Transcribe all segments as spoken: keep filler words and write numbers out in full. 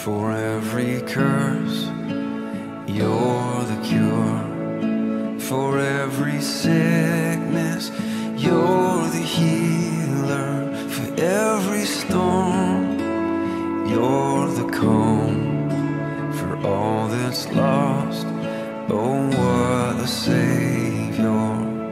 For every curse, you're the cure. For every sickness, you're the healer. For every storm, you're the calm. For all that's lost, oh what a Savior.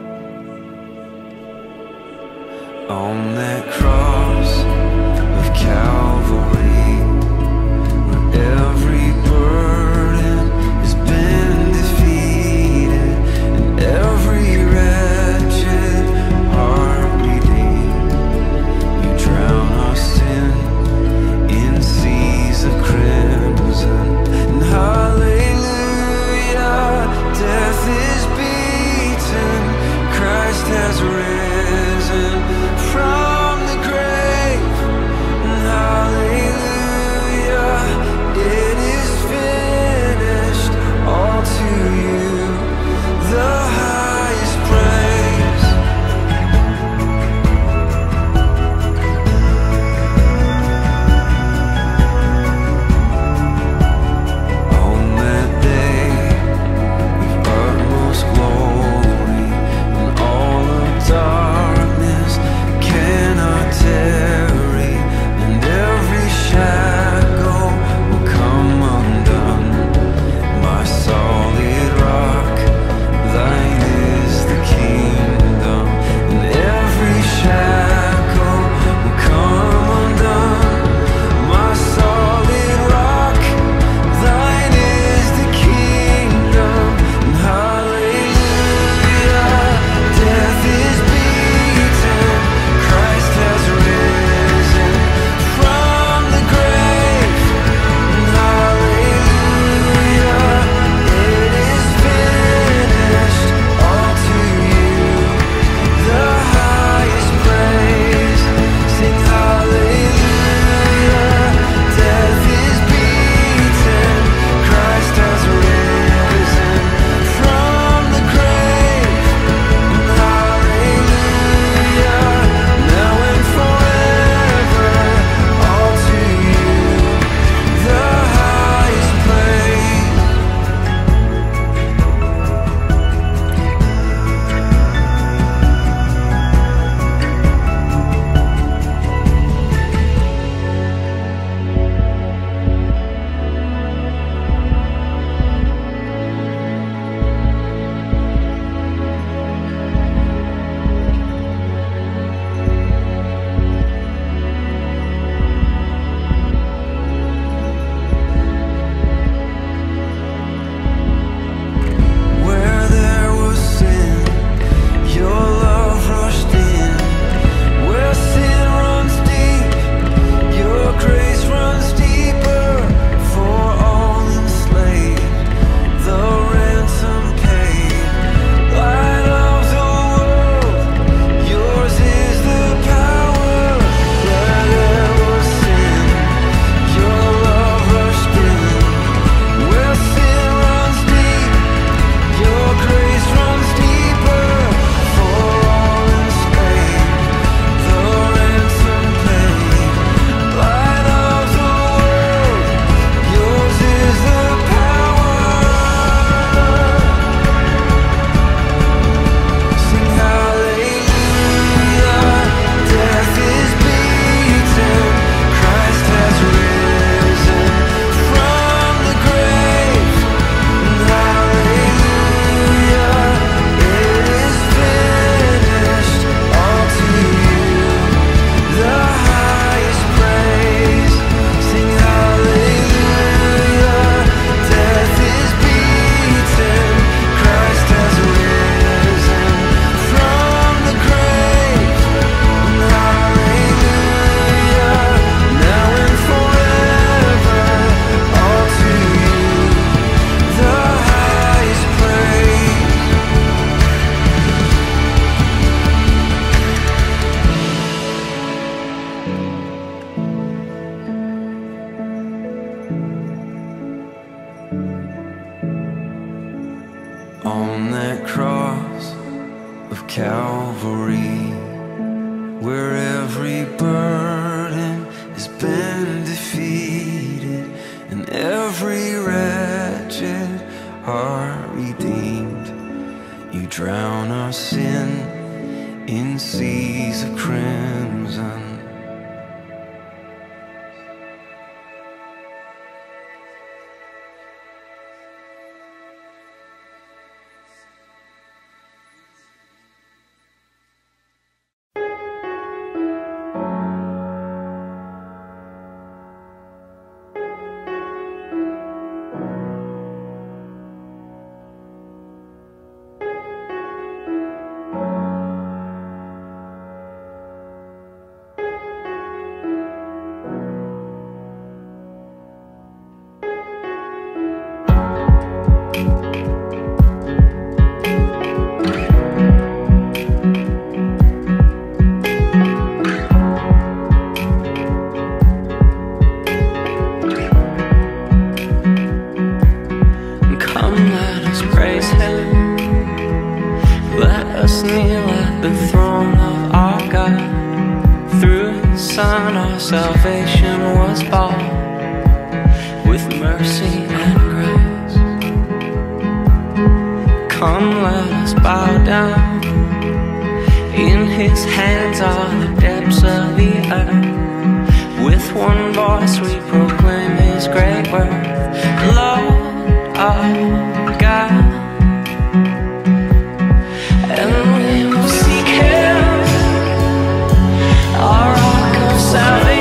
On that cross of Calvary, every burden has been defeated, and every wretched heart redeemed. You drown our sin in seas of crimson, and hallelujah, death is beaten, Christ has risen from the grave, and hallelujah, it is finished. All to you the highest praise. On that day of utmost glory, when all of darkness cannot tarry, and every shackle will come undone. My solid rock, thine is the kingdom, and every shackle will come undone. My solid rock, thine is the kingdom, and hallelujah, death is beaten, Christ has risen from the grave, and hallelujah, it is finished. All to you the highest praise. Sing hallelujah, death is beaten, Christ has risen from the grave, and hallelujah, now and forever. All to you the highest praise. Where there was sin, your love rushed in. Where sin runs deep, your grace runs deeper. For all enslaved, the ransom paid. Light of the world, yours is the power. Where there was sin, your love rushed in. Where sin runs deep, your grace runs deeper. For all enslaved, the ransom paid. Light of the world, yours is the power. Sing hallelujah, death is beaten, Christ has risen from the grave, and hallelujah, it is finished. All to you the highest praise. Sing hallelujah, death is beaten, Christ has risen from the grave, and hallelujah, now and forever. All to you the highest praise. On that cross of Calvary, where every burden has been defeated, heart redeemed. You drown our sin in seas of crimson. Salvation was bought with mercy and grace. Come, let us bow down. In His hands are the depths of the earth. With one voice we proclaim His great worth. Lord our God, and we will seek Him, our rock of salvation.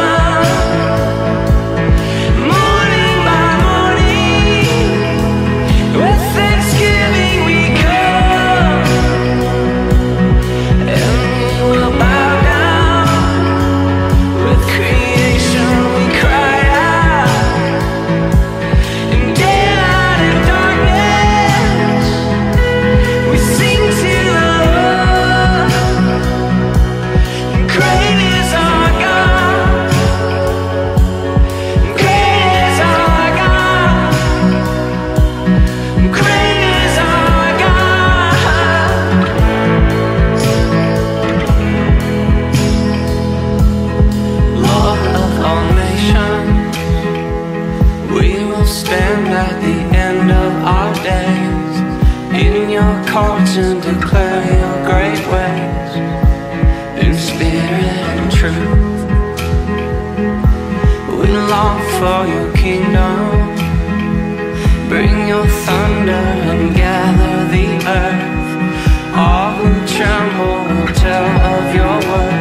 And declare your great ways in spirit and truth. We long for your kingdom. Bring your thunder and gather the earth. All who tremble will tell of your word.